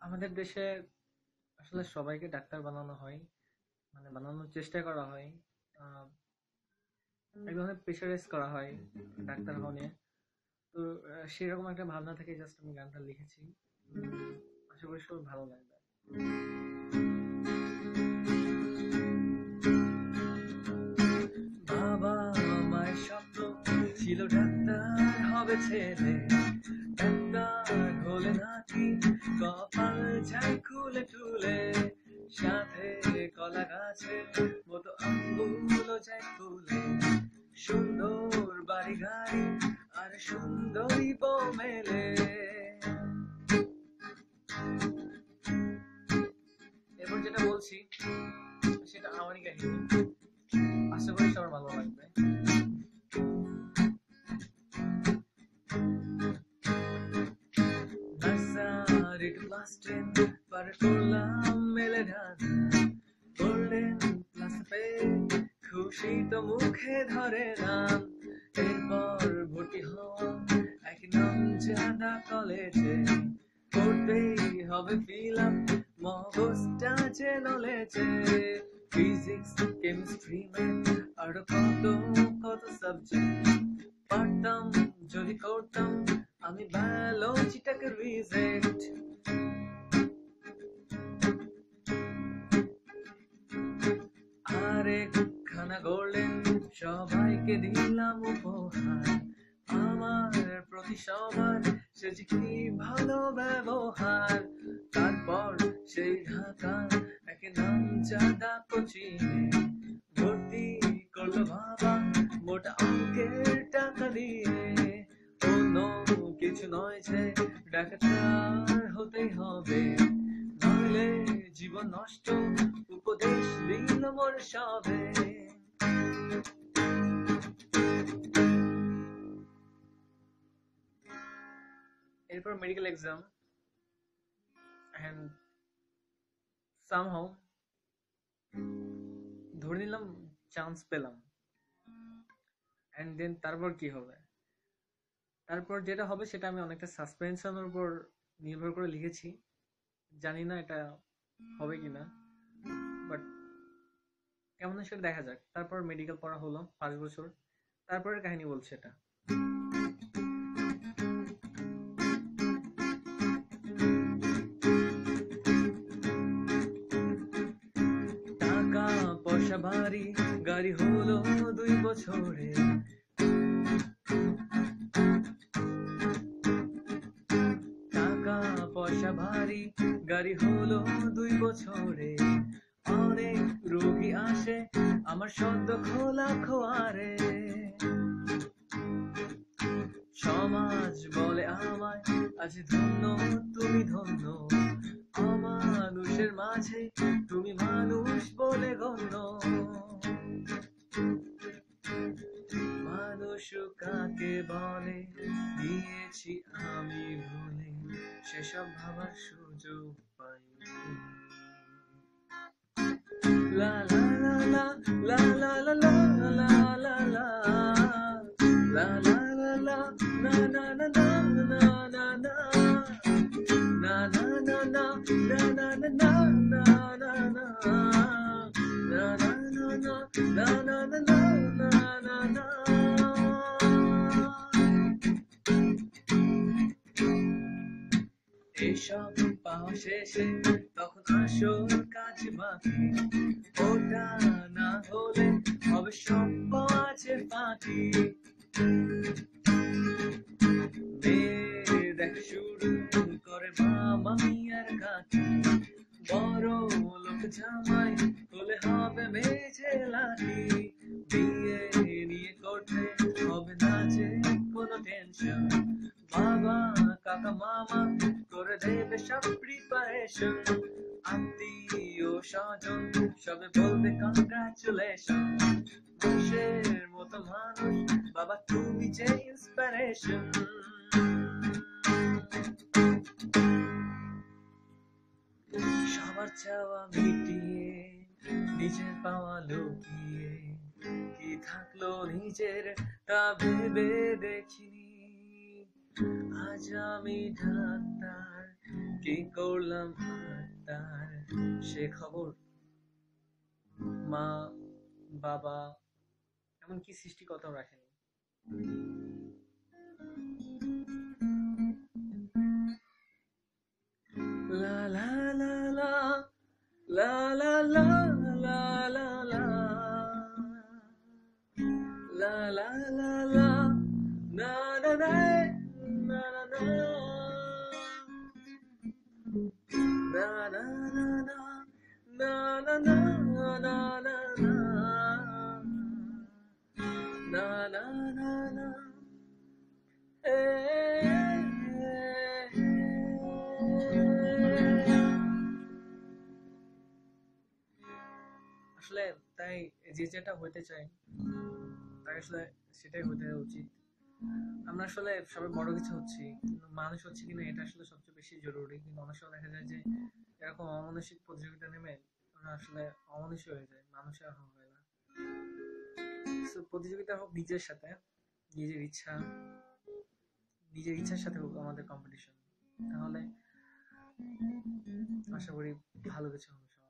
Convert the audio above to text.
আমাদের দেশে আসলে সবাইকে ডাক্তার বানানো হয়, মানে বানানোর চেষ্টা করা হয়। আহ, এক ধরনের প্রেশারাইজ করা হয় ডাক্তার হওয়া নিয়ে। তো সেরকম একটা ভাবনা থেকে জাস্ট আমি গানটা লিখেছি। আশা করি সবার ভালো লাগবে। বাবা মায়ের স্বপ্ন ছিল ডাক্তার হবে ছেলে, ডাক্তার হলে নাকি কপাল যায় খুলে টুলে, সাথে কলা গাছের মতো আঙ্গুল যায় ফুলে, সুন্দর বাড়ি গাড়ি আর সুন্দরী বউ মেলে। এরপর যেটা বলছি সেটা আমারই কাহিনী, আশা করি সবার ভালো লাগবে। নার্সারি ক্লাস 10 পার করলাম মেলে ঢাকা, গোল্ডেন ক্লাস পেয়ে খুশি তো মুখে ধরে নাম। এরপর ভর্তি হওয়া এক নাম জাদা কলেজে, করতেই হবে ফিলাম মগজটা যে নলেজে, ফিজিক্স কেমিস্ট্রি ম্যাথ আরো কত কত সাবজেক্ট, পারতাম যদি করতাম আমি বায়োলজিটাকে রিজেক্ট। আরেকখানা গোল্ডেন সবাইকে দিলাম উপহার, আমার প্রতি সবার সে যে কি ভালো ব্যবহার। তারপর সেই ঢাকা এক নাম জাদা কোচিংয়ে ভর্তি করলো বাবা মোটা অঙ্কের টাকা দিয়ে। অন্য কিছু নয় যে ডাক্তার হতেই হবে, নইলে জীবন নষ্ট উপদেশ দিল মোর সবে। এরপর মেডিকেল এক্সাম, এন্ড সামহাউ ধরে নিলাম চান্স পেলাম। এন্ড দেন তারপর কি হবে? তারপর যেটা হবে সেটা আমি অনেকটা সাসপেনশনের উপর নির্ভর করে লিখেছি। জানি না এটা হবে কিনা, বাট কেমন সেটা দেখা যাক। তারপর মেডিকেল পড়া হলো 5 বছর, তারপরের কাহিনী বলছে এটা। টাকা পয়সা বাড়ি গাড়ি হলো 2 বছরে, টাকা পয়সা ভারী গাড়ি হলো 2 বছরে, অনেক রোগী আসে আমার সদ্য খোলা খোয়ারে। সমাজ বলে আমায় আজ ধন্য তুমি ধন্য, অমানুষের মাঝে তুমি মানুষ বলে গণ্য। মানুষ কাকে বলে দিয়েছি আমি ভুলে, সেসব ভাবার সুযোগ পাইনি। লা লা লা লা লা লা লা লা লা লা লা লা লা লা লা না না না না না না না না না না না না না না না না না না এসব পাওয়া শেষে তখন আসল কাজ বাকি, ওটা না হলে হবে সব আছে ফাঁকি। মেয়ে দেখা শুরু করে মামা মিয়ার কাকি, বড় লোক জামাই হলে হবে মেঝে লাঠি। বিয়ে নিয়ে করতে হবে না যে কোনো টেনশন, বাবা কাকা মামা করে দেবে সব প্রিপারেশন। আত্মীয় স্বজন সবে বলবে কংগ্রাচুলেশন, মানুষের মতো মানুষ বাবা তুমি যে ইন্সপিরেশন। সবার চাওয়া মিটিয়ে নিজের পাওয়া লুকিয়ে, কি থাকলো নিজের তা ভেবে দেখিনি। আজ আমি ডাক্তার কি করলাম আর তার সে খবর, মা বাবা এমনকি সৃষ্টিকর্তাও রাখেনি। লা লা লা লা লা লা লা লা লা লা লা লা লা লা না না না না না না না না না না না না না না না না না না আসলে তাই যে যেটা হইতে চাই তাই আসলে সেটাই হতে উচিত। আমরা আসলে সবাই বড় কিছু হচ্ছি, কিন্তু মানুষ হচ্ছে কিনা এটা আসলে সবচেয়ে বেশি জরুরি। কিন্তু অনেক সময় দেখা যায় যে এরকম অমানসিক প্রতিযোগিতা নেমে ওরা আসলে অমানুষই হয়ে যায়, মানুষের আর হয় না। So, প্রতিযোগিতা হোক নিজের সাথে, নিজের ইচ্ছা, নিজের ইচ্ছার সাথে হোক আমাদের কম্পিটিশন, তাহলে আশা করি ভালো কিছু হবে।